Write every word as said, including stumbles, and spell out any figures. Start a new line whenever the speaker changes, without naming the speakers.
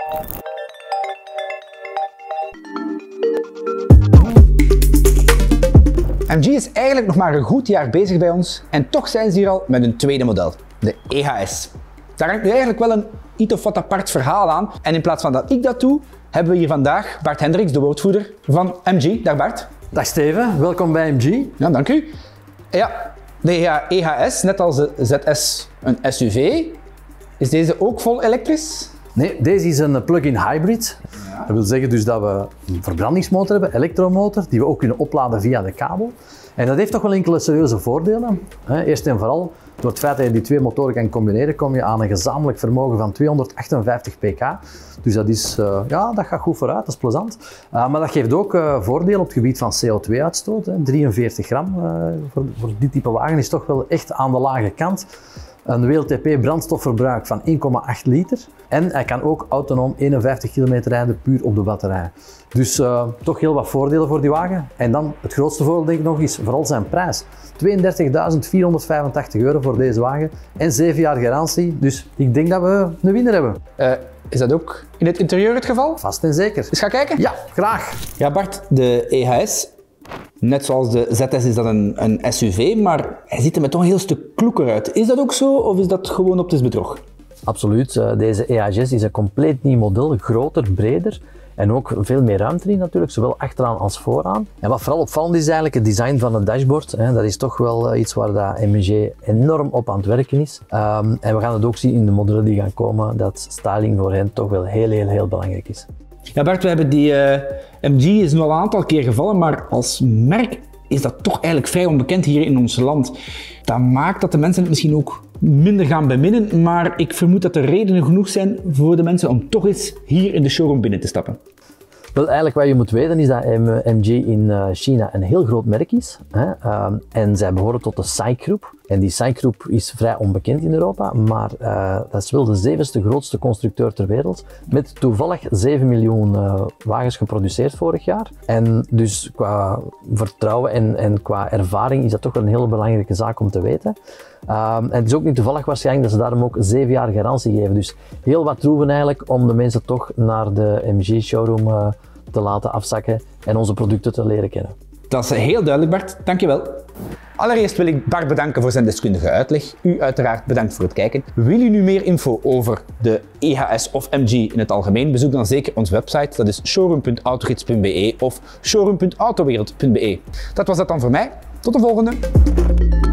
M G is eigenlijk nog maar een goed jaar bezig bij ons en toch zijn ze hier al met een tweede model, de E H S. Daar hangt nu eigenlijk wel een iets of wat apart verhaal aan en in plaats van dat ik dat doe, hebben we hier vandaag Bart Hendricks, de woordvoerder van M G. Dag Bart.
Dag Steven, welkom bij M G.
Ja, dank u. Ja, de E H S, net als de Z S een S U V, is deze ook vol elektrisch?
Nee, deze is een plug-in hybrid. Ja. Dat wil zeggen dus dat we een verbrandingsmotor hebben, elektromotor, die we ook kunnen opladen via de kabel. En dat heeft toch wel enkele serieuze voordelen. Eerst en vooral, door het feit dat je die twee motoren kan combineren, kom je aan een gezamenlijk vermogen van tweehonderdachtenvijftig pk. Dus dat, is, uh, ja, dat gaat goed vooruit, dat is plezant. Uh, maar dat geeft ook uh, voordelen op het gebied van C O twee uitstoot. Hè. drieënveertig gram uh, voor, voor dit type wagen is toch wel echt aan de lage kant. Een W L T P brandstofverbruik van één komma acht liter. En hij kan ook autonoom eenenvijftig kilometer rijden puur op de batterij. Dus uh, toch heel wat voordelen voor die wagen. En dan het grootste voordeel denk ik nog is vooral zijn prijs. tweeëndertigduizend vierhonderdvijfentachtig euro voor deze wagen en zeven jaar garantie. Dus ik denk dat we een winnaar hebben.
Uh, is dat ook in het interieur het geval?
Vast en zeker.
Dus ga kijken?
Ja, graag.
Ja Bart, de E H S, net zoals de Z S is dat een, een S U V, maar hij ziet er met toch een heel stuk kloeker uit. Is dat ook zo of is dat gewoon op het bedrog?
Absoluut. Deze E H S is een compleet nieuw model, groter, breder en ook veel meer ruimte in natuurlijk, zowel achteraan als vooraan. En wat vooral opvallend is eigenlijk het design van het dashboard. Dat is toch wel iets waar dat M G enorm op aan het werken is. Um, en we gaan het ook zien in de modellen die gaan komen, dat styling voor hen toch wel heel, heel, heel belangrijk is.
Ja Bart, we hebben die uh, M G is nu al een aantal keer gevallen, maar als merk is dat toch eigenlijk vrij onbekend hier in ons land. Dat maakt dat de mensen het misschien ook minder gaan beminnen, maar ik vermoed dat er redenen genoeg zijn voor de mensen om toch eens hier in de showroom binnen te stappen.
Wel, eigenlijk wat je moet weten is dat M G in China een heel groot merk is. Hè? Um, en zij behoren tot de S A I C-groep. En die S A I C-groep is vrij onbekend in Europa, maar uh, dat is wel de zevende grootste constructeur ter wereld. Met toevallig zeven miljoen uh, wagens geproduceerd vorig jaar. En dus qua vertrouwen en, en qua ervaring is dat toch wel een hele belangrijke zaak om te weten. Um, en het is ook niet toevallig waarschijnlijk dat ze daarom ook zeven jaar garantie geven. Dus heel wat troeven eigenlijk om de mensen toch naar de M G showroom uh, te laten afzakken en onze producten te leren kennen.
Dat is heel duidelijk Bart, dankjewel. Allereerst wil ik Bart bedanken voor zijn deskundige uitleg. U uiteraard bedankt voor het kijken. Wil u nu meer info over de E H S of M G in het algemeen? Bezoek dan zeker onze website. Dat is showroom punt autogids punt be of showroom punt autowereld punt be. Dat was dat dan voor mij. Tot de volgende!